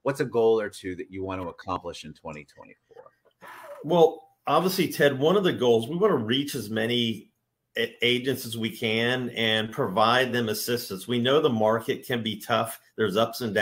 what's a goal or two that you want to accomplish in 2024? Well, obviously, Ted, one of the goals, we want to reach as many agents as we can and provide them assistance. We know the market can be tough. There's ups and downs.